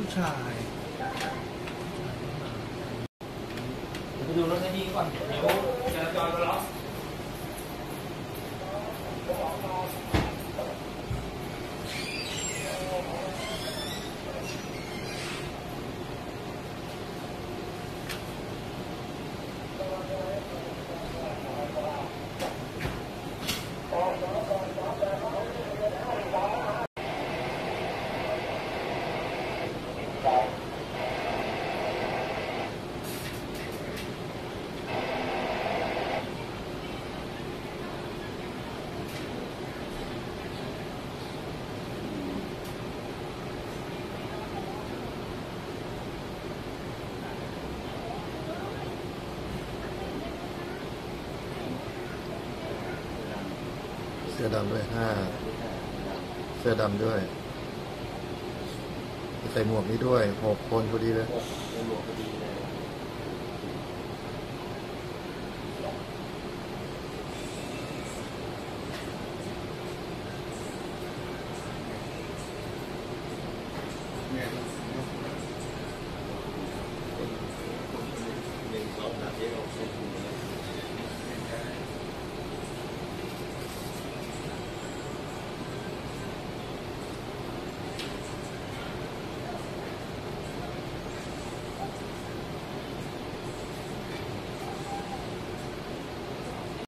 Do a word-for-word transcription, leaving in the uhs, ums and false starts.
ชายไปดูรถให้ดีก่อนเดี๋ยวจราจรมาล็อกเสื้อดำด้วยห้าเสื้อดำด้วยใส่หมวกนี้ด้วยหกคนพอดีเลยใส่หมวกพอดีเลยเนี่ย